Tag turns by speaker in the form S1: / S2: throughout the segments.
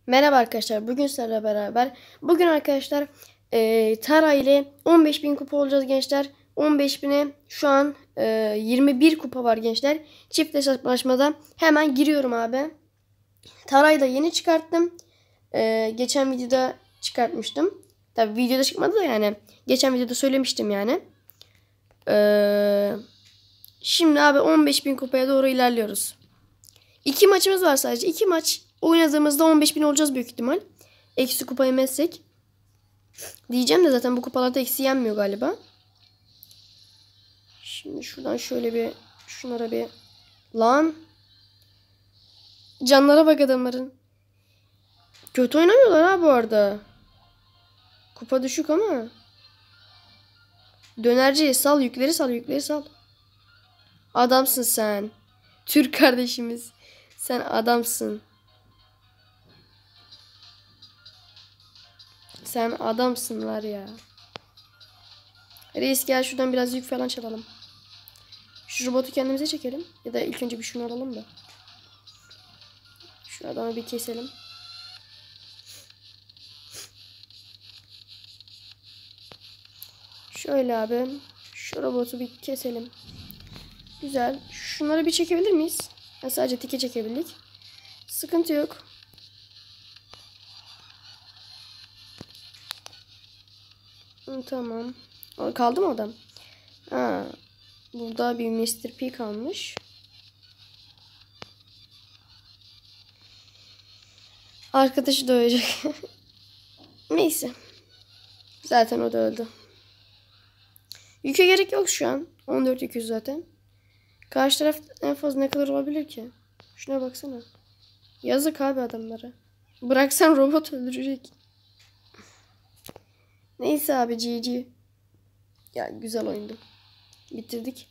S1: Merhaba arkadaşlar. Bugün sizlerle beraber. Bugün arkadaşlar Tara ile 15.000 kupa olacağız gençler. 15.000'e şu an 21 kupa var gençler. Çift hesaplaşmada hemen giriyorum abi. Tara'yı da yeni çıkarttım. Geçen videoda çıkartmıştım. Tabi videoda çıkmadı da yani. Geçen videoda söylemiştim yani. Şimdi abi 15.000 kupaya doğru ilerliyoruz. 2 maçımız var sadece. 2 maç oynadığımızda 15.000 olacağız büyük ihtimal. Eksi kupa yemezsek. Diyeceğim de zaten bu kupalarda eksi yenmiyor galiba. Şimdi şuradan şöyle bir şunlara bir lan. Canlara bak adamların. Kötü oynamıyorlar ha bu arada. Kupa düşük ama. Dönerci sal yükleri sal yükleri sal. Adamsın sen. Türk kardeşimiz. Sen adamsın. Sen adamsın var ya. Reis gel şuradan biraz yük falan çalalım. Şu robotu kendimize çekelim. Ya da ilk önce bir şunu alalım da. Şu adamı bir keselim. Şöyle abi. Şu robotu bir keselim. Güzel. Şunları bir çekebilir miyiz? Yani sadece tike çekebildik. Sıkıntı yok. Tamam. Kaldı mı adam? Ha. Burada bir Mr. P kalmış. Arkadaşı doyacak. Neyse. Zaten o da öldü. Yüke gerek yok şu an. 14 yüküz zaten. Karşı taraf en fazla ne kadar olabilir ki? Şuna baksana. Yazık abi adamlara. Bıraksan robot öldürecek. Neyse abi GG. Ya güzel oyundu. Bitirdik.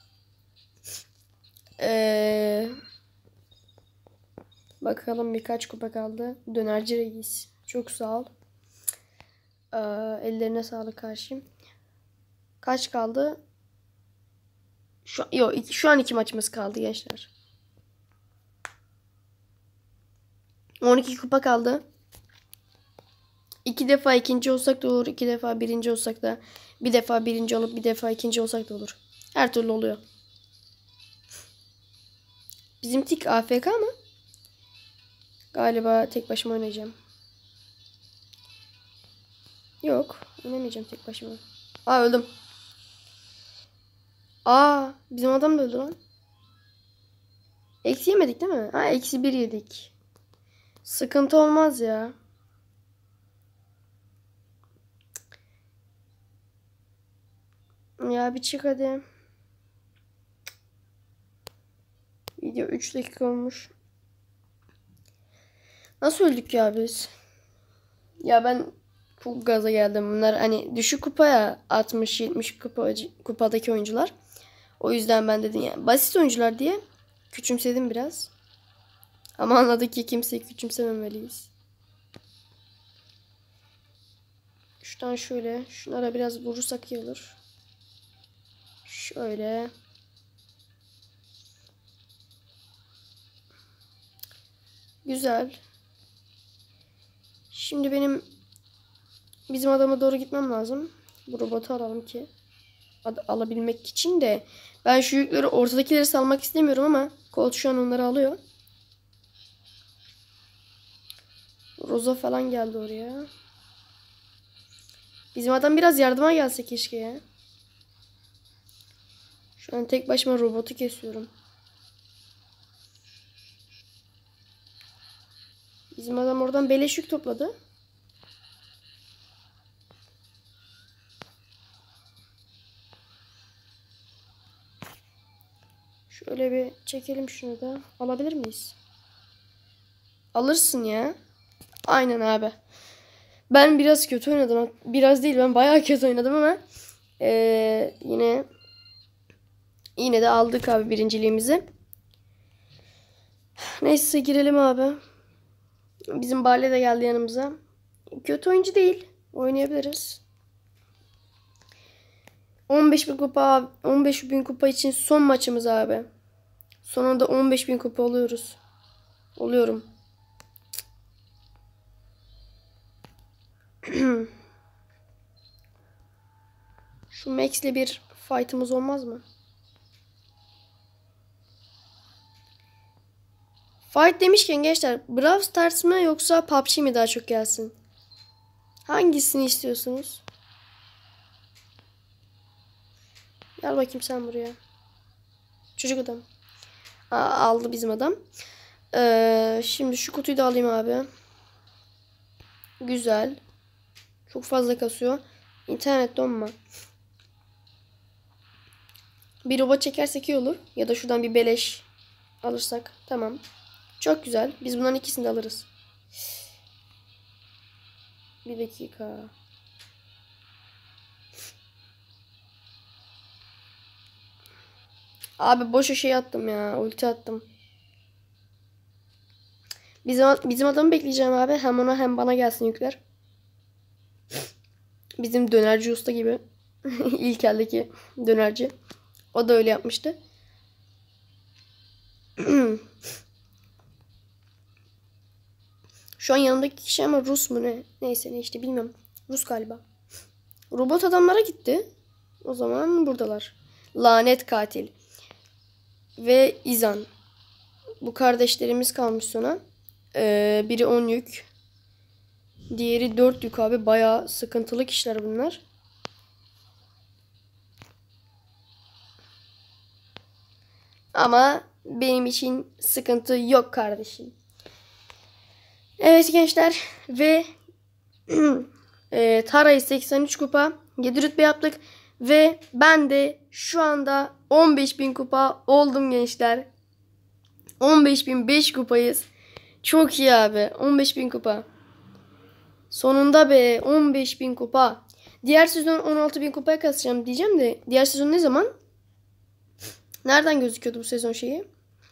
S1: Bakalım birkaç kupa kaldı. Dönerci reis. Çok sağ ol. Ellerine sağlık karşım. Kaç kaldı? Şu an 2 maçımız kaldı gençler. 12 kupa kaldı. 2 defa ikinci olsak da olur. 2 defa birinci olsak da. Bir defa birinci olup bir defa ikinci olsak da olur. Her türlü oluyor. Bizim tik AFK mı? Galiba tek başıma oynayacağım. Yok. Oynamayacağım tek başıma. Öldüm. Bizim adam da öldü lan. Eksi yemedik değil mi? Eksi 1 yedik. Sıkıntı olmaz ya. Ya bir çık hadi. Video 3 dakika olmuş. Nasıl öldük ya biz? Ya ben çok gaza geldim. Bunlar hani düşük kupa ya. 60-70 kupadaki oyuncular. O yüzden ben dedim yani basit oyuncular diye küçümsedim biraz. Ama anladık ki kimseyi küçümsememeliyiz. Şuradan şöyle. Şunlara biraz vurursak iyi olur. Şöyle. Güzel. Şimdi bizim adama doğru gitmem lazım. Bu robotu alalım ki. Alabilmek için de. Ben şu yükleri ortadakileri salmak istemiyorum ama Colt şu an onları alıyor. Roza falan geldi oraya. Bizim adam biraz yardıma gelse keşke ya. Şu an tek başıma robotu kesiyorum. Bizim adam oradan beleş yük topladı. Şöyle bir çekelim şunu da. Alabilir miyiz? Alırsın ya. Aynen abi. Ben biraz kötü oynadım. Biraz değil, ben bayağı kötü oynadım ama yine de aldık abi birinciliğimizi. Neyse girelim abi. Bizim Barley de geldi yanımıza. Kötü oyuncu değil. Oynayabiliriz. 15.000 kupa için son maçımız abi. Sonunda 15.000 kupa oluyorum. Şu Max'le bir fight'ımız olmaz mı? Fight demişken gençler, Brawl Stars mı yoksa PUBG mi daha çok gelsin? Hangisini istiyorsunuz? Gel bakayım sen buraya. Çocuk adam. Aldı bizim adam. Şimdi şu kutuyu da alayım abi. Güzel. Çok fazla kasıyor. İnternet donma. Bir robot çekersek iyi olur. Ya da şuradan bir beleş alırsak. Tamam. Çok güzel. Biz bunların ikisini de alırız. Bir dakika. Abi boşa şey attım ya. Ulti attım. Bizim adamı bekleyeceğim abi. Hem ona hem bana gelsin yükler. Bizim dönerci usta gibi. İlk eldeki dönerci. O da öyle yapmıştı. Şu an yanımdaki kişi ama Rus mu ne? Neyse ne işte bilmiyorum. Rus galiba. Robot adamlara gitti. O zaman buradalar. Lanet katil. Ve İzan. Bu kardeşlerimiz kalmış sonra. Biri 10 yük. Diğeri 4 yük abi. Bayağı sıkıntılı kişiler bunlar. Ama benim için sıkıntı yok kardeşim. Evet gençler. Ve Tara'yı 83 kupa 7 rütbe yaptık. Ve ben de şu anda 15.000 kupa oldum gençler. 15.005 kupayız. Çok iyi abi. 15.000 kupa. Sonunda be 15.000 kupa. Diğer sezon 16.000 kupaya kasacağım diyeceğim de. Diğer sezon ne zaman? Nereden gözüküyordu bu sezon şeyi?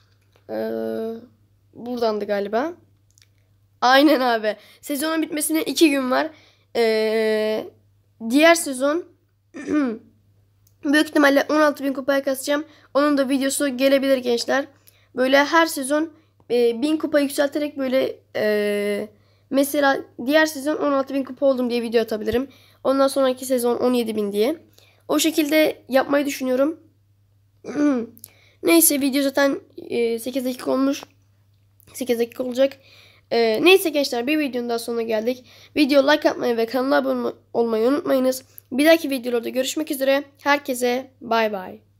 S1: Buradandı galiba. Aynen abi. Sezonun bitmesine 2 gün var. Diğer sezon büyük ihtimalle 16.000 kupaya kasacağım. Onun da videosu gelebilir gençler. Böyle her sezon 1000 kupa yükselterek böyle mesela diğer sezon 16.000 kupa oldum diye video atabilirim. Ondan sonraki sezon 17.000 diye. O şekilde yapmayı düşünüyorum. Neyse video zaten 8 dakika olmuş. 8 dakika olacak. Neyse gençler bir videonun daha sonuna geldik. Video like atmayı ve kanala abone olmayı unutmayınız. Bir dahaki videolarda görüşmek üzere. Herkese bay bay.